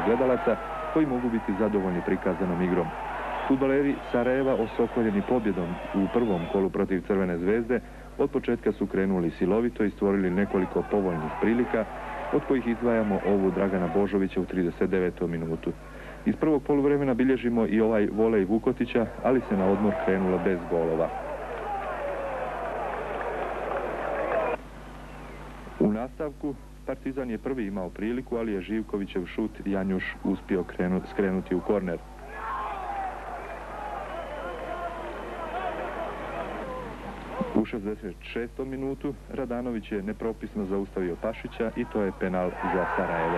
gledalaca koji mogu biti zadovoljni prikazanom igrom. Fudbaleri Sarajeva, osokoljeni pobjedom u prvom kolu protiv Crvene zvezde, od početka su krenuli silovito i stvorili nekoliko povoljnih prilika, od kojih izdvajamo ovu Dragana Božovića u 39. minutu. Iz prvog poluvremena bilježimo i ovaj volej Vukotića, ali se na odmor krenulo bez golova. U nastavku Partizan je prvi imao priliku, ali je Živkovićev šut Janjuš uspio skrenuti u korner. U 66. minutu Radanović je nepropisno zaustavio Pašića i to je penal za Sarajevo.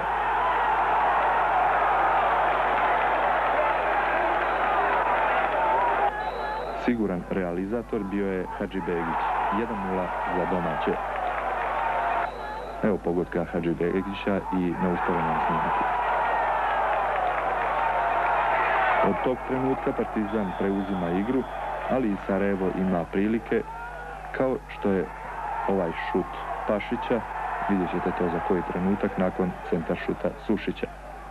Siguran realizator bio je Hadžibegić, 1:0 za domaće. Evo pogotka Hadžibegića i na usporenom snimku. Od tog trenutka Partizan preuzima igru, ali i Sarajevo ima prilike, kao što je ovaj šut Pašića. Vidjet ćete to za koji trenutak nakon centar šuta Sušića.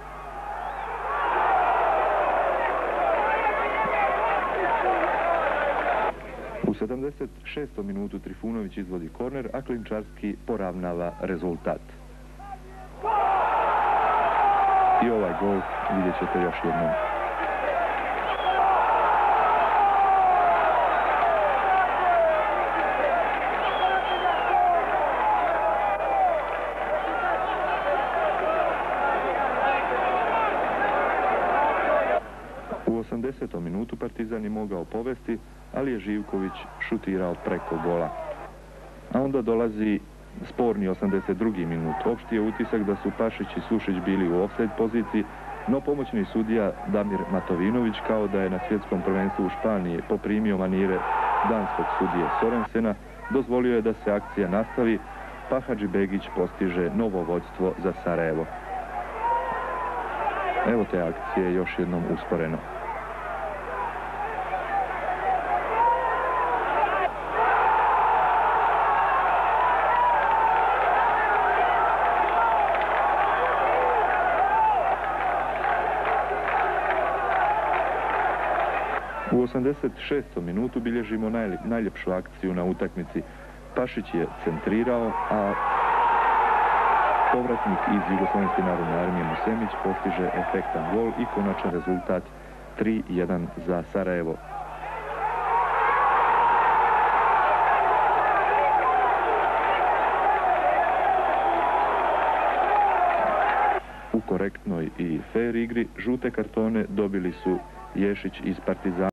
U 76. minutu Trifunović izvodi korner, a Klinčarski poravnava rezultat. I ovaj gol vidjet ćete još jednom. U 80. minutu Partizan je mogao povesti, ali je Živković šutirao preko gola. A onda dolazi sporni 82. minut. Opšti je utisak da su Pašić i Sušić bili u ofsajd poziciji, no pomoćni sudija Damir Matovinović, kao da je na svjetskom prvenstvu u Španiji poprimio manire danskog sudije Sorensena, dozvolio je da se akcija nastavi, pa Hadžibegić postiže novo vođstvo za Sarajevo. Evo te akcije još jednom usporeno. U 86. minutu bilježimo najljepšu akciju na utakmici. Pašić je centrirao, a povratnik iz Jugoslovenske narodne armije Musemić postiže efektan gol i konačan rezultat 3:1 za Sarajevo. U korektnoj i fair igri žute kartone dobili su Ješić iz Partizana